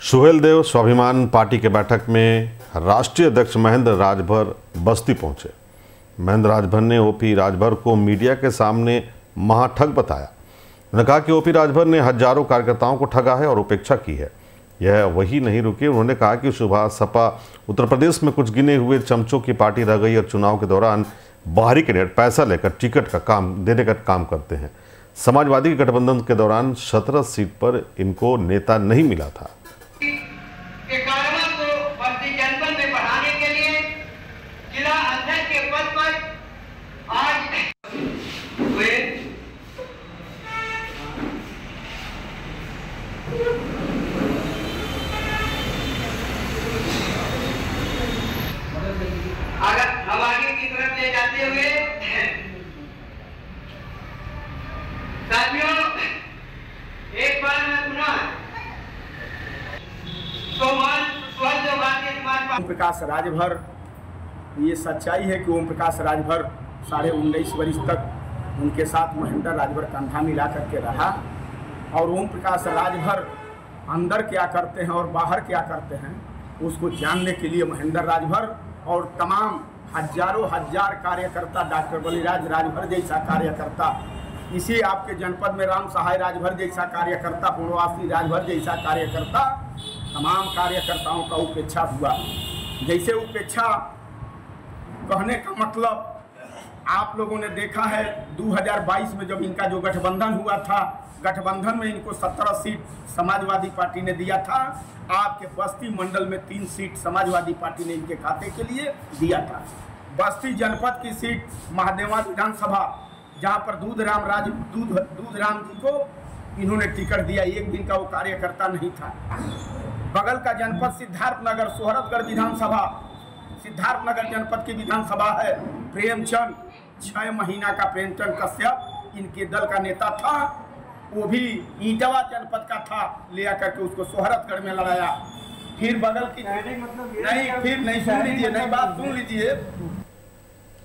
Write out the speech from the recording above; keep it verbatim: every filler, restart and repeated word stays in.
सुहेलदेव स्वाभिमान पार्टी के बैठक में राष्ट्रीय अध्यक्ष महेंद्र राजभर बस्ती पहुंचे। महेंद्र राजभर ने ओपी राजभर को मीडिया के सामने महाठग बताया। उन्होंने कहा कि ओपी राजभर ने हजारों कार्यकर्ताओं को ठगा है और उपेक्षा की है। यह वही नहीं रुके। उन्होंने कहा कि सुभाष सपा उत्तर प्रदेश में कुछ गिने हुए चमचों की पार्टी रह गई और चुनाव के दौरान बाहरी कैंडिडेट पैसा लेकर टिकट का काम देने का काम करते हैं। समाजवादी गठबंधन के दौरान सत्रह सीट पर इनको नेता नहीं मिला था। अगर हम आगे की तरफ ले जाते हुए साथियों, एक बार मैं पुनः ओम प्रकाश राजभर, ये सच्चाई है कि ओम प्रकाश राजभर साढ़े उन्नीस वर्ष तक उनके साथ महेंद्र राजभर कंधा मिला करके रहा और ओम प्रकाश राजभर अंदर क्या करते हैं और बाहर क्या करते हैं उसको जानने के लिए महेंद्र राजभर और तमाम हजारों हजार कार्यकर्ता, डॉक्टर बलिराज राजभर जैसा कार्यकर्ता, इसी आपके जनपद में राम सहाय राजभर जैसा कार्यकर्ता, पूर्णवासी राजभर जैसा कार्यकर्ता, तमाम कार्यकर्ताओं का उपेक्षा हुआ। जैसे उपेक्षा कहने का मतलब आप लोगों ने देखा है दो हज़ार बाईस में जब इनका जो गठबंधन हुआ था, गठबंधन में इनको सत्रह सीट समाजवादी पार्टी ने दिया था। आपके बस्ती मंडल में तीन सीट समाजवादी पार्टी ने इनके खाते के लिए दिया था। बस्ती जनपद की सीट महादेवा विधानसभा, जहां पर दूधराम राज दूध दूधराम जी को इन्होंने टिकट दिया, एक दिन का वो कार्यकर्ता नहीं था। बगल का जनपद सिद्धार्थनगर सोहरतगढ़ विधानसभा, सिद्धार्थनगर जनपद की विधानसभा है। प्रेमचंद, छह महीना का प्रेमचंद कश्यप इनके दल का नेता था, वो भी ईटवा जनपद का था, ले आकर के उसको सोहरतगढ़ में लड़ाया। फिर बगल की मतलब नहीं, फिर नहीं सुन लीजिए, नहीं बात सुन लीजिए।